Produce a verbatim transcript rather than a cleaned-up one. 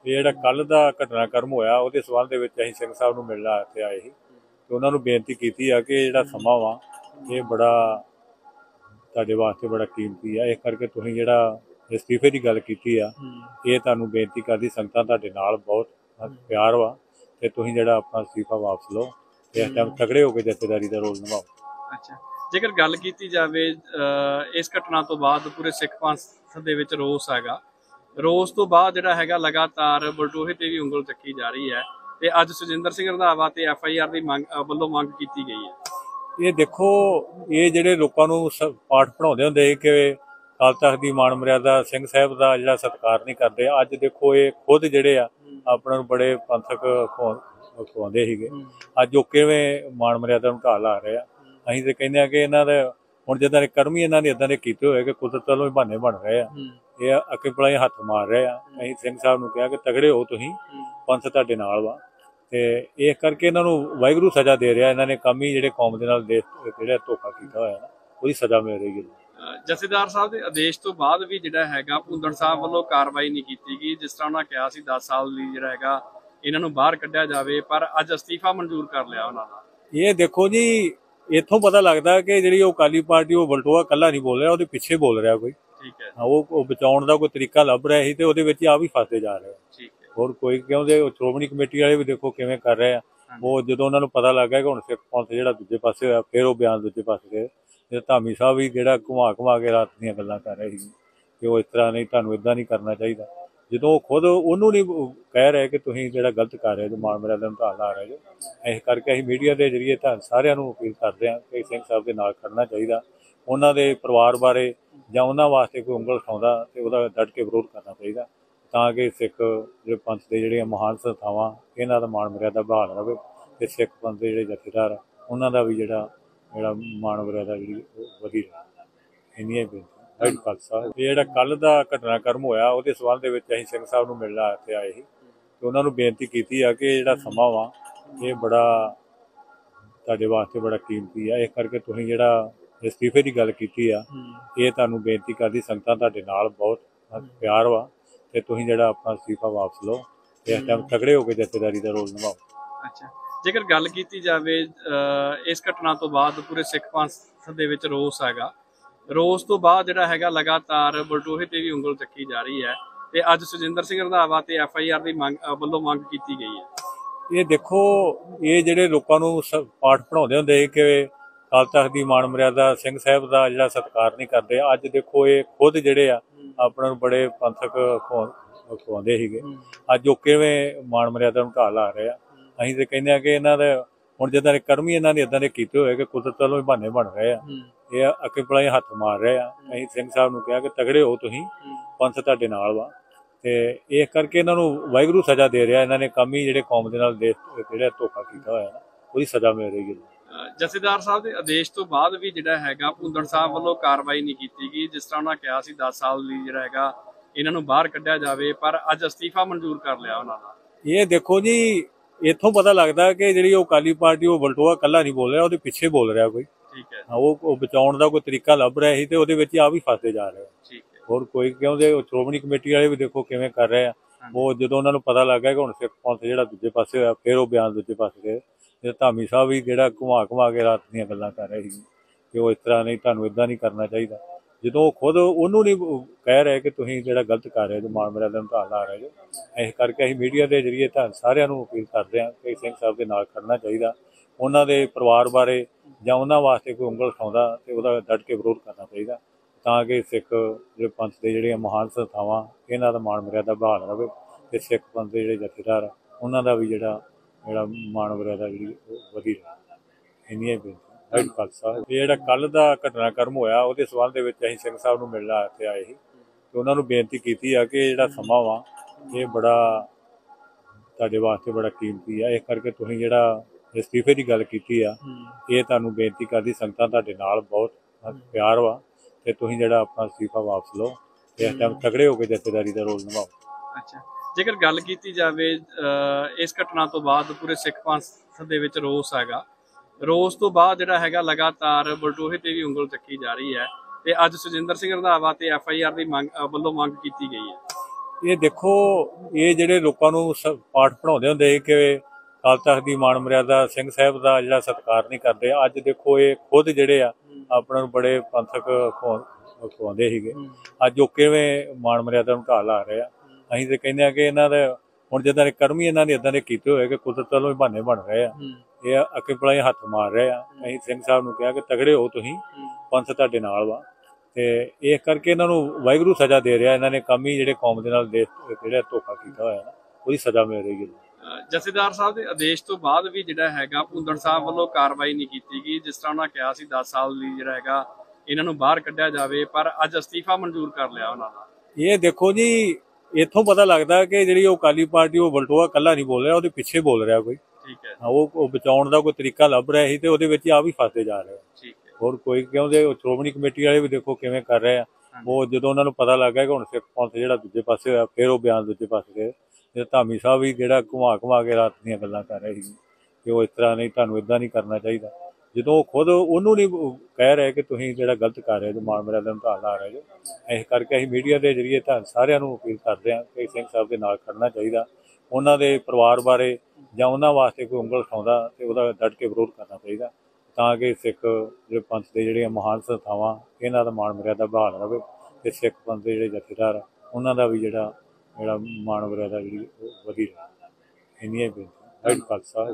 ਇਹ ਜਿਹੜਾ ਕੱਲ੍ਹ ਦਾ ਘਟਨਾਕ੍ਰਮ ਹੋਇਆ ਉਹਦੇ ਸਬੰਧ ਦੇ ਵਿੱਚ ਅਸੀਂ ਸਿੰਘ ਸਾਹਿਬ ਨੂੰ ਮਿਲਣ ਇੱਥੇ ਆਏ ਸੀ ਤੇ ਉਹਨਾਂ ਨੂੰ ਬੇਨਤੀ ਕੀਤੀ ਆ ਕਿ ਜਿਹੜਾ ਸਮਾਂ ਵਾ ਇਹ ਬੜਾ ਤੁਹਾਡੇ ਵਾਸਤੇ ਬੜਾ ਕੀਮਤੀ ਆ। ਇਸ ਕਰਕੇ ਤੁਸੀਂ ਜਿਹੜਾ ਅਸਤੀਫੇ ਦੀ ਗੱਲ ਕੀਤੀ ਆ, ਇਹ ਤੁਹਾਨੂੰ ਬੇਨਤੀ ਕਰਦੀ ਸੰਗਤਾਂ ਤੁਹਾਡੇ ਨਾਲ ਬਹੁਤ ਪਿਆਰ ਵਾ ਤੇ ਤੁਸੀਂ ਜਿਹੜਾ ਆਪਣਾ ਅਸਤੀਫਾ ਵਾਪਸ ਲਓ ਤੇ ਇਸ ਟਾਈਮ ਤਗੜੇ ਹੋ ਕੇ ਜਥੇਦਾਰੀ ਦਾ ਰੋਲ ਨਿਭਾਓ। ਅੱਛਾ, ਜੇਕਰ ਗੱਲ ਕੀਤੀ ਜਾਵੇ ਇਸ ਘਟਨਾ ਤੋਂ ਬਾਅਦ ਪੂਰੇ ਸਿੱਖ ਪੰਥ ਦੇ ਵਿੱਚ ਰੋਸ ਹੈਗਾ, ਰੋਸ ਤੋਂ ਬਾਅਦ ਜਿਹੜਾ ਹੈਗਾ ਲਗਾਤਾਰ ਬਲਟੋਹੇ ਤੇ ਵੀ ਉਂਗਲ ਚੱਕੀ ਜਾ ਰਹੀ ਹੈ ਤੇ ਅੱਜ ਸੁਖਜਿੰਦਰ ਸਿੰਘ ਰੰਧਾਵਾ ਤੇ ਐਫ ਆਈ ਆਰ ਦੀ ਮੰਗ ਵੱਲੋਂ ਮੰਗ ਕੀਤੀ ਗਈ ਹੈ। ਇਹ ਦੇਖੋ, ਇਹ ਜਿਹੜੇ ਲੋਕਾਂ ਨੂੰ ਪਾਠ ਪੜ੍ਹਾਉਂਦੇ ਹੁੰਦੇ ਕਿ ਅਕਾਲ ਤਖ਼ਤ ਦੀ ਮਾਣ ਮਰਿਆਦਾ ਸਿੰਘ ਸਾਹਿਬ ਦਾ ਜਿਹੜਾ ਸਤਿਕਾਰ ਨਹੀਂ ਕਰਦੇ, ਅੱਜ ਦੇਖੋ ਇਹ ਖੁਦ ਜਿਹੜੇ ਆ ਆਪਣਾ ਨੂੰ ਬੜੇ ਪੰਥਕ ਖਵਾਉਂਦੇ ਸੀਗੇ, ਅੱਜ ਉਹ ਕਿਵੇਂ ਮਾਣ ਮਰਿਆਦਾ ਨੂੰ ਢਾਹ ਲਾ ਰਹੇ ਆ। ਅਸੀਂ ਤੇ ਕਹਿੰਦੇ ਆ ਕਿ ਇਹਨਾਂ ਦੇ ਹੁਣ ਜਿੱਦਾਂ ਦੇ ਕਰਮ ਹੀ ਇਹਨਾਂ ਨੇ ਇਦਾਂ ਦੇ ਕੀਤੇ ਹੋਏ ਕਿ ਕੁਦਰਤ ਵੱਲੋਂ ਹੀ ਬਹਾਨੇ ਬਣ ਰਹੇ ਆ, ਇਹ ਅੱਗੇ ਪਲਾਈ ਹੱਥ ਮਾਰ ਰਹੇ ਆ। ਅਸੀਂ ਸਿੰਘ ਸਾਹਿਬ ਨੂੰ ਕਿਹਾ ਕਿ ਤਗੜੇ ਹੋ ਤੁਸੀਂ, ਪੰਥ ਤੁਹਾਡੇ ਨਾਲ ਵਾ ਤੇ ਇਸ ਕਰਕੇ ਇਹਨਾਂ ਨੂੰ ਵਾਹਿਗੁਰੂ ਸਜ਼ਾ ਦੇ ਰਿਹਾ। ਇਹਨਾਂ ਨੇ ਕੰਮ ਹੀ ਜਿਹੜੇ ਕੌਮ ਦੇ ਨਾਲ ਦੇਸ਼ ਜਿਹੜਾ ਧੋਖਾ ਕੀਤਾ ਹੋਇਆ ਨਾ, ਉਹਦੀ ਸਜ਼ਾ ਮਿਲ ਰਹੀ ਹੈ। ਜਥੇਦਾਰ ਸਾਹਿਬ ਦੇ ਆਦੇਸ਼ ਤੋਂ ਬਾਅਦ ਵੀ ਜਿਹੜਾ ਹੈਗਾ ਭੁੰਦੜ ਸਾਹਿਬ ਵੱਲੋਂ ਕਾਰਵਾਈ ਨਹੀਂ ਕੀਤੀ ਗਈ, ਜਿਸ ਤਰ੍ਹਾਂ ਉਹਨਾਂ ਕਿਹਾ ਸੀ ਦਸ ਸਾਲ ਲਈ ਜਿਹੜਾ ਹੈਗਾ ਇਹਨਾਂ ਨੂੰ ਬਾਹਰ ਕੱਢਿਆ ਜਾਵੇ, ਪਰ ਅੱਜ ਅਸਤੀਫਾ ਮਨਜ਼ੂਰ ਕਰ ਲਿਆ ਉਹਨਾਂ ਦਾ। ਇਹ ਦੇਖੋ ਜੀ, ਇੱਥੋਂ ਪਤਾ ਲੱਗਦਾ ਕਿ ਜਿਹੜੀ ਉਹ ਅਕਾਲੀ ਪਾਰਟੀ ਉਹ ਬਲਟੋਆ ਇਕੱਲਾ ਨਹੀਂ ਬੋਲ ਰਿਹਾ, ਉਹਦੇ ਪਿੱਛੇ ਬੋਲ ਰਿਹਾ ਕੋਈ। ਠੀਕ ਹੈ, ਉਹ ਬਚਾਉਣ ਦਾ ਕੋਈ ਤਰੀਕਾ ਲੱਭ ਰਿਹਾ ਸੀ ਤੇ ਉਹਦੇ ਵਿੱਚ ਆ ਵੀ ਫਸਦੇ ਜਾ ਰਹੇ। ਠੀਕ ਹੈ, ਹੋਰ ਕੋਈ ਕਿਉਂਦੇ ਸ਼੍ਰੋਮਣੀ ਕਮੇਟੀ ਵਾਲੇ ਵੀ ਦੇਖੋ ਕਿਵੇਂ ਕਰ ਰਹੇ ਆ। ਉਹ ਜਦੋਂ ਉਹਨਾਂ ਨੂੰ ਪਤਾ ਲੱਗ ਗਿਆ ਕਿ ਹੁਣ ਸਿੱਖ ਪੰਥ ਜਿਹੜਾ ਦੂਜੇ ਪਾਸੇ ਹੋਇਆ, ਫਿਰ ਉਹ ਬਿਆਨ ਦੂਜੇ ਪਾਸੇ ਗਏ। ਤੇ ਧਾਮੀ ਸਾਹਿਬ ਵੀ ਜਿਹੜਾ ਘੁਮਾ ਘੁਮਾ ਕੇ ਰਾਤ ਦੀਆਂ ਗੱਲਾਂ ਕਰ ਰਹੇ ਸੀ ਕਿ ਉਹ ਇਸ ਤਰ੍ਹਾਂ ਨਹੀਂ, ਤੁਹਾਨੂੰ ਏਦਾਂ ਨਹੀਂ ਕਰਨਾ ਚਾਹੀਦਾ, ਜਦੋਂ ਉਹ ਖੁਦ ਉਹਨੂੰ ਨਹੀਂ ਕਹਿ ਰਹੇ ਕਿ ਤੁਸੀਂ ਜਿਹੜਾ ਗਲਤ ਕਰ ਰਹੇ ਹੋ, ਮਾਣ ਮਰਿਆਦਾ ਨੂੰ ਢਾਹ ਲਾ ਰਹੇ ਹੋ। ਇਸ ਕਰਕੇ ਅਸੀਂ ਮੀਡੀਆ ਦੇ ਜ਼ਰੀਏ ਤਾਂ ਸਾਰਿਆਂ ਨੂੰ ਅਪੀਲ ਕਰਦੇ ਹਾਂ ਕਿ ਸਿੰਘ ਸਾਹਿਬ ਦੇ ਨਾਲ ਖੜਨਾ ਚਾਹੀਦਾ। ਉਹਨਾਂ ਦੇ ਪਰਿਵਾਰ ਬਾਰੇ ਜਾਂ ਉਹਨਾਂ ਵਾਸਤੇ ਕੋਈ ਉਂਗਲ ਉਠਾਉਂਦਾ ਤੇ ਉਹਦਾ ਡਟ ਕੇ ਵਿਰੋਧ ਕਰਨਾ ਚਾਹੀਦਾ, ਤਾਂ ਕਿ ਸਿੱਖ ਜਿਹੜੇ ਪੰਥ ਦੇ ਜਿਹੜੀਆਂ ਮਹਾਨ ਸੰਸਥਾਵਾਂ ਇਹਨਾਂ ਦਾ ਮਾਣ ਮਰਿਆਦਾ ਬਹਾਲ ਰਹੇ ਤੇ ਸਿੱਖ ਪੰਥ ਦੇ ਜਿਹੜੇ ਜਥੇਦਾਰ ਉਹਨਾਂ ਦਾ ਵੀ ਜਿਹੜਾ ਜਿਹੜਾ ਮਾਣ ਮਰਿਆਦਾ ਜਿਹੜੀ ਉਹ ਵਧੀ ਰਹੇ। ਇੰਨੀਆਂ ਬੇਨਤੀ ਖਾਲਸਾ। ਇਹ ਜਿਹੜਾ ਕੱਲ੍ਹ ਦਾ ਘਟਨਾਕ੍ਰਮ ਹੋਇਆ ਉਹਦੇ ਸਬੰਧ ਦੇ ਵਿੱਚ ਅਸੀਂ ਸਿੰਘ ਸਾਹਿਬ ਨੂੰ ਮਿਲਣ ਇੱਥੇ ਆਏ ਸੀ ਤੇ ਉਹਨਾਂ ਨੂੰ ਬੇਨਤੀ ਕੀਤੀ ਆ ਕਿ ਜਿਹੜਾ ਸਮਾਂ ਵਾ ਇਹ ਬੜਾ ਤੁਹਾਡੇ ਵਾਸਤੇ ਬੜਾ ਕੀਮਤੀ ਆ। ਇਸ ਕਰਕੇ ਤੁਸੀਂ ਜਿਹੜਾ ਅਸਤੀਫੇ ਦੀ ਗੱਲ ਕੀਤੀ ਆ, ਇਹ ਤੁਹਾਨੂੰ ਬੇਨਤੀ ਕਰਦੀ ਸੰਗਤਾਂ ਤੁਹਾਡੇ ਨਾਲ ਬਹੁਤ ਪਿਆਰ ਵਾ ਤੇ ਤੁਸੀਂ ਜਿਹੜਾ ਆਪਣਾ ਅਸਤੀਫਾ ਵਾਪਸ ਲਓ ਤੇ ਇਸ ਟਾਈਮ ਤਗੜੇ ਹੋ ਕੇ ਜਥੇਦਾਰੀ ਦਾ ਰੋਲ ਨਿਭਾਓ। ਅੱਛਾ, ਜੇਕਰ ਗੱਲ ਕੀਤੀ ਜਾਵੇ ਇਸ ਘਟਨਾ ਤੋਂ ਬਾਅਦ ਪੂਰੇ ਸਿੱਖ ਪੰਥ ਦੇ ਵਿੱਚ ਰੋਸ ਹੈਗਾ, ਰੋਸ ਤੋਂ ਬਾਅਦ ਜਿਹੜਾ ਹੈਗਾ ਲਗਾਤਾਰ ਬਲਟੋਹੇ ਤੇ ਵੀ ਉਂਗਲ ਚੱਕੀ ਜਾ ਰਹੀ ਹੈ ਤੇ ਅੱਜ ਸੁਖਜਿੰਦਰ ਸਿੰਘ ਰੰਧਾਵਾ ਤੇ ਐਫ ਆਈ ਆਰ ਦੀ ਮੰਗ ਵੱਲੋਂ ਮੰਗ ਕੀਤੀ ਗਈ ਹੈ। ਇਹ ਦੇਖੋ, ਇਹ ਜਿਹੜੇ ਲੋਕਾਂ ਨੂੰ ਪਾਠ ਪੜ੍ਹਾਉਂਦੇ ਹੁੰਦੇ ਕਿ ਅਕਾਲ ਤਖ਼ਤ ਦੀ ਮਾਣ ਮਰਿਆਦਾ ਸਿੰਘ ਸਾਹਿਬ ਦਾ ਜਿਹੜਾ ਸਤਿਕਾਰ ਨਹੀਂ ਕਰਦੇ, ਅੱਜ ਦੇਖੋ ਇਹ ਖੁਦ ਜਿਹੜੇ ਆ ਆਪਣਾ ਨੂੰ ਬੜੇ ਪੰਥਕ ਖਵਾਉਂਦੇ ਸੀਗੇ, ਅੱਜ ਉਹ ਕਿਵੇਂ ਮਾਣ ਮਰਿਆਦਾ ਨੂੰ ਢਾਹ ਲਾ ਰਹੇ ਆ। ਅਸੀਂ ਤੇ ਕਹਿੰਦੇ ਆ ਕਿ ਇਹਨਾਂ ਦੇ ਹੁਣ ਜਿੱਦਾਂ ਦੇ ਕਰਮ ਹੀ ਇਹਨਾਂ ਨੇ ਇਦਾਂ ਦੇ ਕੀਤੇ ਹੋਏ ਕਿ ਕੁਦਰਤ ਵੱਲੋਂ ਹੀ ਬਹਾਨੇ ਬਣ ਰਹੇ ਆ, ਇਹ ਅੱਗੇ ਪਲਾਈ ਹੱਥ ਮਾਰ ਰਹੇ ਆ। ਅਸੀਂ ਸਿੰਘ ਸਾਹਿਬ ਨੂੰ ਕਿਹਾ ਕਿ ਤਗੜੇ ਹੋ ਤੁਸੀਂ, ਪੰਥ ਤੁਹਾਡੇ ਨਾਲ ਵਾ ਤੇ ਇਸ ਕਰਕੇ ਇਹਨਾਂ ਨੂੰ ਵਾਹਿਗੁਰੂ ਸਜ਼ਾ ਦੇ ਰਿਹਾ। ਇਹਨਾਂ ਨੇ ਕੰਮ ਹੀ ਜਿਹੜੇ ਕੌਮ ਦੇ ਨਾਲ ਦੇਸ਼ ਜਿਹੜਾ ਧੋਖਾ ਕੀਤਾ ਹੋਇਆ ਨਾ, ਉਹਦੀ ਸਜ਼ਾ ਮਿਲ ਰਹੀ ਹੈ। ਜਥੇਦਾਰ ਸਾਹਿਬ ਦੇ ਆਦੇਸ਼ ਤੋਂ ਬਾਅਦ ਵੀ ਜਿਹੜਾ ਹੈਗਾ ਭੁੰਦੜ ਸਾਹਿਬ ਵੱਲੋਂ ਕਾਰਵਾਈ ਨਹੀਂ ਕੀਤੀ ਗਈ, ਜਿਸ ਤਰ੍ਹਾਂ ਉਹਨਾਂ ਕਿਹਾ ਸੀ ਦਸ ਸਾਲ ਲਈ ਜਿਹੜਾ ਹੈਗਾ ਇਹਨਾਂ ਨੂੰ ਬਾਹਰ ਕੱਢਿਆ ਜਾਵੇ, ਪਰ ਅੱਜ ਅਸਤੀਫਾ ਮਨਜ਼ੂਰ ਕਰ ਲਿਆ ਉਹਨਾਂ ਦਾ। ਇਹ ਦੇਖੋ ਜੀ, ਇੱਥੋਂ ਪਤਾ ਲੱਗਦਾ ਕਿ ਜਿਹੜੀ ਉਹ ਅਕਾਲੀ ਪਾਰਟੀ ਉਹ ਬਲਟੋਆ ਇਕੱਲਾ ਨਹੀਂ ਬੋਲ ਰਿਹਾ, ਉਹਦੇ ਪਿੱਛੇ ਬੋਲ ਰਿਹਾ ਕੋਈ। ਠੀਕ ਹੈ, ਉਹ ਬਚਾਉਣ ਦਾ ਕੋਈ ਤਰੀਕਾ ਲੱਭ ਰਿਹਾ ਸੀ ਤੇ ਉਹਦੇ ਵਿੱਚ ਆ ਵੀ ਫਸਦੇ ਜਾ ਰਹੇ। ਠੀਕ ਹੈ, ਹੋਰ ਕੋਈ ਕਿਉਂਦੇ ਸ਼੍ਰੋਮਣੀ ਕਮੇਟੀ ਵਾਲੇ ਵੀ ਦੇਖੋ ਕਿਵੇਂ ਕਰ ਰਹੇ ਆ। ਉਹ ਜਦੋਂ ਉਹਨਾਂ ਨੂੰ ਪਤਾ ਲੱਗ ਗਿਆ ਕਿ ਹੁਣ ਸਿੱਖ ਪੰਥ ਜਿਹੜਾ ਦੂਜੇ ਪਾਸੇ ਹੋਇਆ, ਫਿਰ ਉਹ ਬਿਆਨ ਦੂਜੇ ਪਾਸੇ ਗਏ। ਤੇ ਧਾਮੀ ਸਾਹਿਬ ਵੀ ਜਿਹੜਾ ਘੁਮਾ ਘੁਮਾ ਕੇ ਰਾਤ ਦੀਆਂ ਗੱਲਾਂ ਕਰ ਰਹੇ ਸੀ ਕਿ ਉਹ ਇਸ ਤਰ੍ਹਾਂ ਨਹੀਂ, ਤੁਹਾਨੂੰ ਏਦਾਂ ਨਹੀਂ ਕਰਨਾ ਚਾਹੀਦਾ, ਜਦੋਂ ਉਹ ਖੁਦ ਉਹਨੂੰ ਨਹੀਂ ਕਹਿ ਰਹੇ ਕਿ ਤੁਸੀਂ ਜਿਹੜਾ ਗਲਤ ਕਰ ਰਹੇ ਹੋ, ਮਾਣ ਮਰਿਆਦਾ ਨੂੰ ਢਾਹ ਲਾ ਰਹੇ ਹੋ। ਇਸ ਕਰਕੇ ਅਸੀਂ ਮੀਡੀਆ ਦੇ ਜ਼ਰੀਏ ਤਾਂ ਸਾਰਿਆਂ ਨੂੰ ਅਪੀਲ ਕਰਦੇ ਹਾਂ ਕਿ ਸਿੰਘ ਸਾਹਿਬ ਦੇ ਨਾਲ ਖੜਨਾ ਚਾਹੀਦਾ। ਉਹਨਾਂ ਦੇ ਪਰਿਵਾਰ ਬਾਰੇ ਜਾਂ ਉਹਨਾਂ ਵਾਸਤੇ ਕੋਈ ਉਂਗਲ ਉਠਾਉਂਦਾ ਤੇ ਉਹਦਾ ਡਟ ਕੇ ਵਿਰੋਧ ਕਰਨਾ ਚਾਹੀਦਾ, ਤਾਂ ਕਿ ਸਿੱਖ ਜਿਹੜੇ ਪੰਥ ਦੇ ਜਿਹੜੀਆਂ ਮਹਾਨ ਸੰਸਥਾਵਾਂ ਇਹਨਾਂ ਦਾ ਮਾਣ ਮਰਿਆਦਾ ਬਹਾਲ ਰਹੇ ਤੇ ਸਿੱਖ ਪੰਥ ਦੇ ਜਿਹੜੇ ਜਥੇਦਾਰ ਉਹਨਾਂ ਦਾ ਵੀ ਜਿਹੜਾ ਜਿਹੜਾ ਮਾਣ ਮਰਿਆਦਾ ਜਿਹੜੀ ਉਹ ਵਧੀ ਰਹੇ। ਇੰਨੀਆਂ ਬੇਨਤੀ ਖਾਲਸਾ। ਇਹ ਜਿਹੜਾ ਕੱਲ੍ਹ ਦਾ ਘਟਨਾਕ੍ਰਮ ਹੋਇਆ ਉਹਦੇ ਸਬੰਧ ਦੇ ਵਿੱਚ ਅਸੀਂ ਸਿੰਘ ਸਾਹਿਬ ਨੂੰ ਮਿਲਣ ਇੱਥੇ ਆਏ ਸੀ ਤੇ ਉਹਨਾਂ ਨੂੰ ਬੇਨਤੀ ਕੀਤੀ ਆ ਕਿ ਜਿਹੜਾ ਸਮਾਂ ਵਾ ਇਹ ਬੜਾ ਤੁਹਾਡੇ ਵਾਸਤੇ ਬੜਾ ਕੀਮਤੀ ਆ। ਇਸ ਕਰਕੇ ਤੁਸੀਂ ਜਿਹੜਾ ਅਸਤੀਫੇ ਦੀ ਗੱਲ ਕੀਤੀ ਆ, ਇਹ ਤੁਹਾਨੂੰ ਬੇਨਤੀ ਕਰਦੀ ਸੰਗਤਾਂ ਤੁਹਾਡੇ ਨਾਲ ਬਹੁਤ ਪਿਆਰ ਵਾ ਤੇ ਤੁਸੀਂ ਜਿਹੜਾ ਆਪਣਾ ਅਸਤੀਫਾ ਵਾਪਸ ਲਓ ਤੇ ਇਸ ਟਾਈਮ ਤਗੜੇ ਹੋ ਕੇ ਜਥੇਦਾਰੀ ਦਾ ਰੋਲ ਨਿਭਾਓ। ਅੱਛਾ, ਜੇਕਰ ਗੱਲ ਕੀਤੀ ਜਾਵੇ ਇਸ ਘਟਨਾ ਤੋਂ ਬਾਅਦ ਪੂਰੇ ਸਿੱਖ ਪੰਥ ਦੇ ਵਿੱਚ ਰੋਸ ਹੈਗਾ, ਰੋਸ ਤੋਂ ਬਾਅਦ ਜਿਹੜਾ ਹੈਗਾ ਲਗਾਤਾਰ ਬਲਟੋਹੇ ਤੇ ਵੀ ਉਂਗਲ ਚੱਕੀ ਜਾ ਰਹੀ ਹੈ ਤੇ ਅੱਜ ਸੁਖਜਿੰਦਰ ਸਿੰਘ ਰੰਧਾਵਾ ਤੇ ਐਫ ਆਈ ਆਰ ਦੀ ਮੰਗ ਵੱਲੋਂ ਮੰਗ ਕੀਤੀ ਗਈ ਹੈ। ਇਹ ਦੇਖੋ, ਇਹ ਜਿਹੜੇ ਲੋਕਾਂ ਨੂੰ ਸ- ਪਾਠ ਪੜ੍ਹਾਉਂਦੇ ਹੁੰਦੇ ਸੀ ਕਿ ਅਕਾਲ ਤਖ਼ਤ ਦੀ ਮਾਣ ਮਰਿਆਦਾ, ਸਿੰਘ ਸਾਹਿਬ ਦਾ ਜਿਹੜਾ ਸਤਿਕਾਰ ਨਹੀਂ ਕਰਦੇ, ਅੱਜ ਦੇਖੋ ਇਹ ਖੁਦ ਜਿਹੜੇ ਆ ਆਪਣਾ ਨੂੰ ਬੜੇ ਪੰਥਕ ਖਵਾ- ਖਵਾਉਂਦੇ ਸੀਗੇ, ਅੱਜ ਉਹ ਕਿਵੇਂ ਮਾਣ ਮਰਿਆਦਾ ਨੂੰ ਢਾਹ ਲਾ ਰਹੇ ਆ। ਅਸੀਂ ਤੇ ਕਹਿੰਦੇ ਆ ਕਿ ਇਹਨਾਂ ਦਾ ਹੁਣ ਜਿੱਦਾਂ ਦੇ ਕਰਮ ਹੀ ਇਹਨਾਂ ਨੇ ਇਦਾਂ ਦੇ ਕੀਤੇ ਹੋਏ ਕਿ ਕੁਦਰਤ ਵੱਲੋਂ ਹੀ ਬਹਾਨੇ ਬਣ ਰਹੇ ਆ, ਇਹ ਅੱਗੇ ਪਲਾਈ ਹੱਥ ਮਾਰ ਰਹੇ ਆ। ਅਸੀਂ ਸਿੰਘ ਸਾਹਿਬ ਨੂੰ ਕਿਹਾ ਕਿ ਤਗੜੇ ਹੋ ਤੁਸੀਂ, ਪੰਥ ਤੁਹਾਡੇ ਨਾਲ ਵਾ, ਤੇ ਇਸ ਕਰਕੇ ਇਹਨਾਂ ਨੂੰ ਵਾਹਿਗੁਰੂ ਸਜ਼ਾ ਦੇ ਰਿਹਾ। ਇਹਨਾਂ ਨੇ ਕੰਮ ਹੀ ਜਿਹੜੇ ਕੌਮ ਦੇ ਨਾਲ ਦੇਸ਼ ਜਿਹੜਾ ਧੋਖਾ ਕੀਤਾ ਹੋਇਆ ਨਾ, ਉਹਦੀ ਸਜ਼ਾ ਮਿਲ ਰਹੀ ਹੈ। ਅਹ ਜਥੇਦਾਰ ਸਾਹਿਬ ਦੇ ਆਦੇਸ਼ ਤੋਂ ਬਾਅਦ ਵੀ ਜਿਹੜਾ ਹੈਗਾ ਭੁੰਦੜ ਸਾਹਿਬ ਵੱਲੋਂ ਕਾਰਵਾਈ ਨਹੀਂ ਕੀਤੀ ਗਈ, ਜਿਸ ਤਰ੍ਹਾਂ ਉਹਨਾਂ ਕਿਹਾ ਸੀ ਦਸ ਸਾਲ ਲਈ ਜਿਹੜਾ ਹੈਗਾ ਇਹਨਾਂ ਨੂੰ ਬਾਹਰ ਕੱਢਿਆ ਜਾਵੇ, ਪਰ ਅੱਜ ਅਸਤੀਫਾ ਮਨਜ਼ੂਰ ਕਰ ਲਿਆ ਉਹਨਾਂ ਦਾ। ਇਹ ਦੇਖੋ ਜੀ, ਇੱਥੋਂ ਪਤਾ ਲੱਗਦਾ ਕਿ ਜਿਹੜੀ ਉਹ ਅਕਾਲੀ ਪਾਰਟੀ, ਉਹ ਬਲਟੋਆ ਇਕੱਲਾ ਨਹੀਂ ਬੋਲ ਰਿਹਾ, ਉਹਦੇ ਪਿੱਛੇ ਬੋਲ ਰਿਹਾ ਕੋਈ। ਠੀਕ ਹੈ, ਉਹ ਉਹ ਬਚਾਉਣ ਦਾ ਕੋਈ ਤਰੀਕਾ ਲੱਭ ਰਿਹਾ ਸੀ ਤੇ ਉਹਦੇ ਵਿੱਚ ਆ ਵੀ ਫਸਦੇ ਜਾ ਰਹੇ ਆ। ਠੀਕ ਹੈ। ਹੋਰ ਕੋਈ ਕਿਉਂਦੇ ਉਹ ਸ਼੍ਰੋਮਣੀ ਕਮੇਟੀ ਵਾਲੇ ਵੀ ਦੇਖੋ ਕਿਵੇਂ ਕਰ ਰਹੇ ਆ। ਉਹ ਜਦੋਂ ਉਹਨਾਂ ਨੂੰ ਪਤਾ ਲੱਗ ਗਿਆ ਕਿ ਹੁਣ ਸਿੱਖ ਪੰਥ ਜਿਹੜਾ ਦੂਜੇ ਪਾਸੇ ਹੋਇਆ, ਫਿਰ ਉਹ ਬਿਆਨ ਦੂਜੇ ਪਾਸੇ ਗਏ। ਤੇ ਧਾਮੀ ਸਾਹਿਬ ਵੀ ਜਿਹੜਾ ਘੁਮਾ ਘੁਮਾ ਕੇ ਰਾਤ ਦੀਆਂ ਗੱਲਾਂ ਕਰ ਰਹੇ ਸੀ ਕਿ ਉਹ ਇਸ ਤਰ੍ਹਾਂ ਨਹੀਂ, ਤੁਹਾਨੂੰ ਇਦਾਂ ਨਹੀਂ ਕਰਨਾ ਚਾਹੀਦਾ, ਜਦੋਂ ਉਹ ਖੁਦ ਉਹਨੂੰ ਨਹੀਂ ਕਹਿ ਰਹੇ ਕਿ ਤੁਸੀਂ ਜਿਹੜਾ ਗਲਤ ਕਰ ਰਹੇ ਜੋ, ਮਾਣ ਮਰਿਆਦਾ ਨੂੰ ਢਾਹ ਲਾ ਰਹੇ ਜੋ। ਇਸ ਕਰਕੇ ਅਸੀਂ ਮੀਡੀਆ ਦੇ ਜ਼ਰੀਏ ਤੁਹਾਨੂੰ ਸਾਰਿਆਂ ਨੂੰ ਅਪੀਲ ਕਰਦੇ ਹਾਂ ਕਿ ਸਿੰਘ ਸਾਹਿਬ ਦੇ ਨਾਲ ਖੜਨਾ ਚਾਹੀਦਾ। ਉਹਨਾਂ ਦੇ ਪਰਿਵਾਰ ਬਾਰੇ ਜਾਂ ਉਹਨਾਂ ਵਾਸਤੇ ਕੋਈ ਉਂਗਲ ਉਠਾਉਂਦਾ ਤੇ ਉਹਦਾ ਡਟ ਕੇ ਵਿਰੋਧ ਕਰਨਾ ਚਾਹੀਦਾ, ਤਾਂ ਕਿ ਸਿੱਖ ਜਿਹੜੇ ਪੰਥ ਦੇ ਜਿਹੜੀਆਂ ਮਹਾਨ ਸੰਸਥਾਵਾਂ, ਇਹਨਾਂ ਦਾ ਮਾਣ ਮਰਿਆਦਾ ਬਹਾਲ ਰਵੇ ਤੇ ਸਿੱਖ ਪੰਥ ਦੇ ਜਿਹੜੇ ਜਥੇਦਾਰ ਉਹਨਾਂ ਦਾ ਵੀ ਜਿਹੜਾ ਜਿਹੜਾ ਮਾਣ ਮਰਿਆਦਾ ਜਿਹੜੀ ਉਹ ਵਧੀ ਰਹੇ। ਇੰਨੀਆਂ ਬੇਨਤੀਆਂ। ਵਾਹਿਗੁਰੂ ਖਾਲਸਾ।